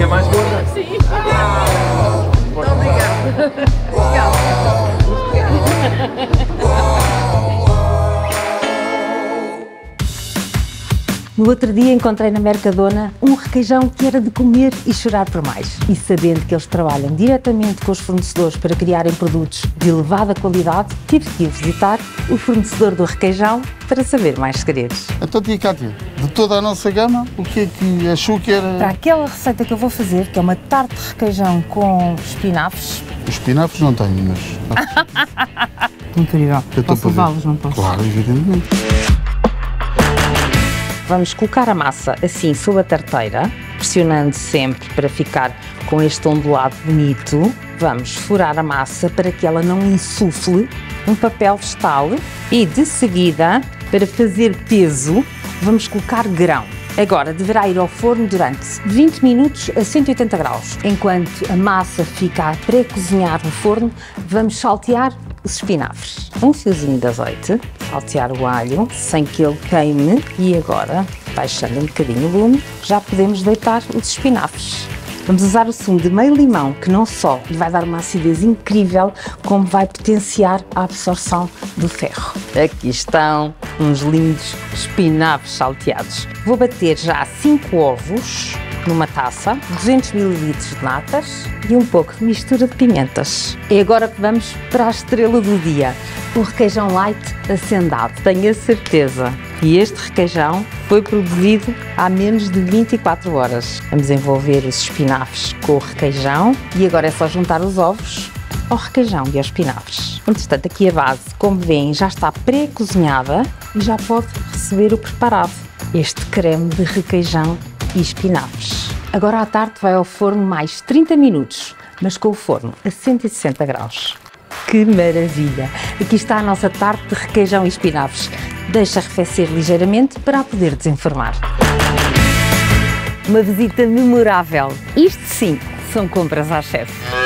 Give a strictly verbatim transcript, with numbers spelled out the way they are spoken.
fica mais gorda. Sim. Muito obrigada. No outro dia encontrei na Mercadona um requeijão que era de comer e chorar por mais. E sabendo que eles trabalham diretamente com os fornecedores para criarem produtos de elevada qualidade, tive que ir visitar o fornecedor do requeijão para saber mais segredos. Então, tia Cátia, de toda a nossa gama, o que é que achou que era? Para aquela receita que eu vou fazer, que é uma tarte de requeijão com espinafres. Os espinafres não tenho, mas... Incrível. Eu Posso levá-los, não posso? Claro, evidentemente. Vamos colocar a massa assim sob a tarteira, pressionando sempre para ficar com este ondulado bonito. Vamos furar a massa para que ela não insufle um papel vegetal e de seguida, para fazer peso, vamos colocar grão. Agora deverá ir ao forno durante vinte minutos a cento e oitenta graus. Enquanto a massa fica a pré-cozinhar no forno, vamos saltear os espinafres. Um fiozinho de azeite, saltear o alho sem que ele queime e agora, baixando um bocadinho o lume, já podemos deitar os espinafres. Vamos usar o sumo de meio limão, que não só lhe vai dar uma acidez incrível, como vai potenciar a absorção do ferro. Aqui estão uns lindos espinafres salteados. Vou bater já cinco ovos numa taça, duzentos mililitros de natas e um pouco de mistura de pimentas. É agora que vamos para a estrela do dia, um requeijão light acendado, tenho a certeza. E este requeijão foi produzido há menos de vinte e quatro horas. Vamos envolver os espinafres com o requeijão e agora é só juntar os ovos ao requeijão e aos espinafres. Entretanto, aqui a base, como veem, já está pré-cozinhada e já pode receber o preparado. Este creme de requeijão e espinafres. Agora à tarde vai ao forno mais trinta minutos, mas com o forno a cento e sessenta graus. Que maravilha! Aqui está a nossa tarte de requeijão e espinafres. Deixa arrefecer ligeiramente para a poder desenformar. Uma visita memorável. Isto sim, são compras à chefe.